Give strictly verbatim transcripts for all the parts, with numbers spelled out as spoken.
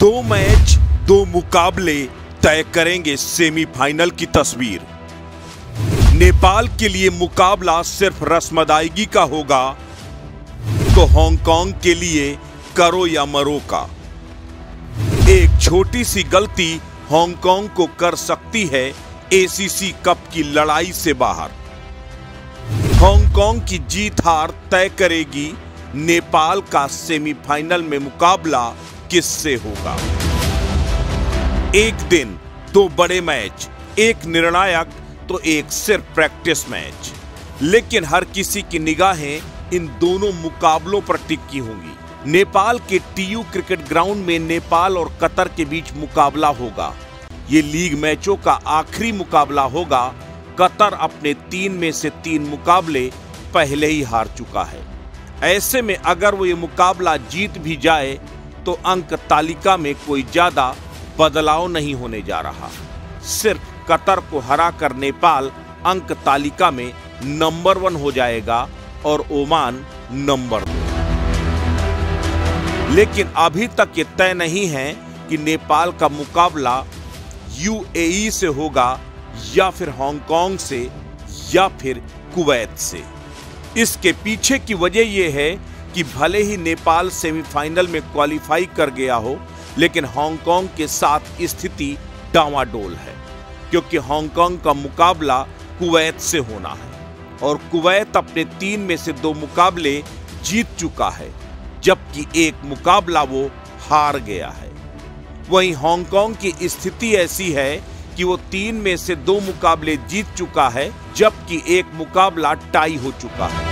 दो मैच दो मुकाबले तय करेंगे सेमीफाइनल की तस्वीर। नेपाल के लिए मुकाबला सिर्फ रस्मदायगी का होगा तो हांगकांग के लिए करो या मरो का। एक छोटी सी गलती हांगकांग को कर सकती है एसीसी कप की लड़ाई से बाहर। हांगकांग की जीत हार तय करेगी नेपाल का सेमीफाइनल में मुकाबला किससे होगा। एक दिन दो बड़े मैच, एक निर्णायक तो एक सिर्फ प्रैक्टिस मैच, लेकिन हर किसी की निगाहें इन दोनों मुकाबलों पर टिकी होंगी। नेपाल के टीयू क्रिकेट ग्राउंड में नेपाल और कतर के बीच मुकाबला होगा। ये लीग मैचों का आखिरी मुकाबला होगा। कतर अपने तीन में से तीन मुकाबले पहले ही हार चुका है। ऐसे में अगर वो ये मुकाबला जीत भी जाए तो अंक तालिका में कोई ज्यादा बदलाव नहीं होने जा रहा। सिर्फ कतर को हराकर नेपाल अंक तालिका में नंबर वन हो जाएगा और ओमान नंबर दो। लेकिन अभी तक ये तय नहीं है कि नेपाल का मुकाबला यूएई से होगा या फिर हांगकांग से या फिर कुवैत से। इसके पीछे की वजह यह है कि भले ही नेपाल सेमीफाइनल में क्वालिफाई कर गया हो, लेकिन हांगकांग के साथ स्थिति डावाडोल है, क्योंकि हांगकांग का मुकाबला कुवैत से होना है और कुवैत अपने तीन में से दो मुकाबले जीत चुका है, जबकि एक मुकाबला वो हार गया है। वहीं हांगकांग की स्थिति ऐसी है कि वो तीन में से दो मुकाबले जीत चुका है, जबकि एक मुकाबला टाई हो चुका है।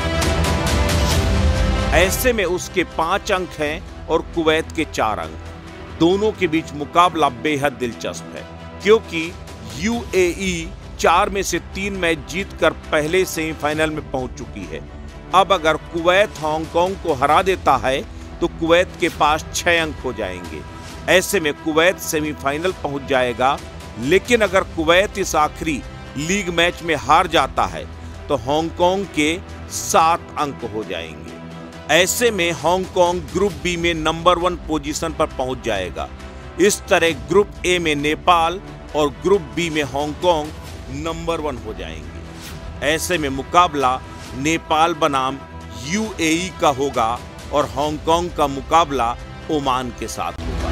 ऐसे में उसके पांच अंक हैं और कुवैत के चार अंक। दोनों के बीच मुकाबला बेहद दिलचस्प है, क्योंकि यूएई चार में से तीन मैच जीतकर पहले सेमीफाइनल में पहुंच चुकी है। अब अगर कुवैत हांगकांग को हरा देता है तो कुवैत के पास छह अंक हो जाएंगे। ऐसे में कुवैत सेमीफाइनल पहुंच जाएगा। लेकिन अगर कुवैत इस आखिरी लीग मैच में हार जाता है तो हांगकांग के सात अंक हो जाएंगे। ऐसे में हांगकांग ग्रुप बी में नंबर वन पोजीशन पर पहुंच जाएगा। इस तरह ग्रुप ए में नेपाल और ग्रुप बी में हांगकांग नंबर वन हो जाएंगे। ऐसे में मुकाबला नेपाल बनाम यूएई का होगा और हांगकांग का मुकाबला ओमान के साथ होगा।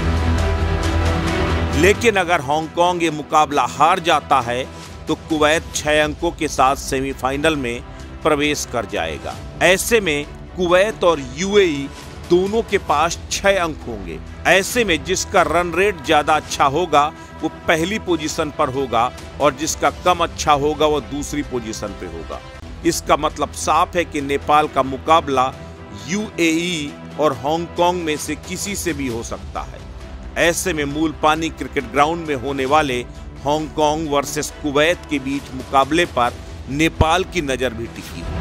लेकिन अगर हांगकांग ये मुकाबला हार जाता है तो कुवैत छह अंकों के साथ सेमीफाइनल में प्रवेश कर जाएगा। ऐसे में कुवैत और यूएई दोनों के पास छह अंक होंगे। ऐसे में जिसका रन रेट ज्यादा अच्छा होगा वो पहली पोजीशन पर होगा और जिसका कम अच्छा होगा वो दूसरी पोजीशन पे होगा। इसका मतलब साफ है कि नेपाल का मुकाबला यूएई और हांगकांग में से किसी से भी हो सकता है। ऐसे में मूल पानी क्रिकेट ग्राउंड में होने वाले हांगकांग वर्सेस कुवैत के बीच मुकाबले पर नेपाल की नजर भी टिकी है।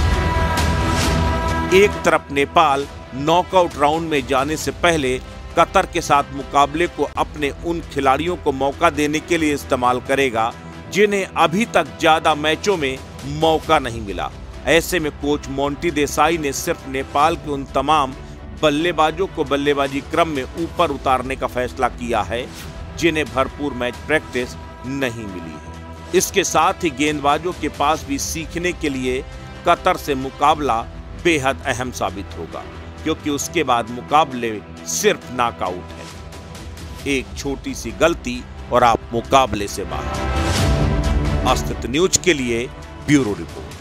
एक तरफ नेपाल नॉकआउट राउंड में जाने से पहले कतर के साथ मुकाबले को अपने उन खिलाड़ियों को मौका देने के लिए इस्तेमाल करेगा जिन्हें अभी तक ज्यादा मैचों में मौका नहीं मिला। ऐसे में कोच मोंटी देसाई ने सिर्फ नेपाल के उन तमाम बल्लेबाजों को बल्लेबाजी क्रम में ऊपर उतारने का फैसला किया है जिन्हें भरपूर मैच प्रैक्टिस नहीं मिली है। इसके साथ ही गेंदबाजों के पास भी सीखने के लिए कतर से मुकाबला बेहद अहम साबित होगा, क्योंकि उसके बाद मुकाबले सिर्फ नॉकआउट है। एक छोटी सी गलती और आप मुकाबले से बाहर। अस्तित्व न्यूज के लिए ब्यूरो रिपोर्ट।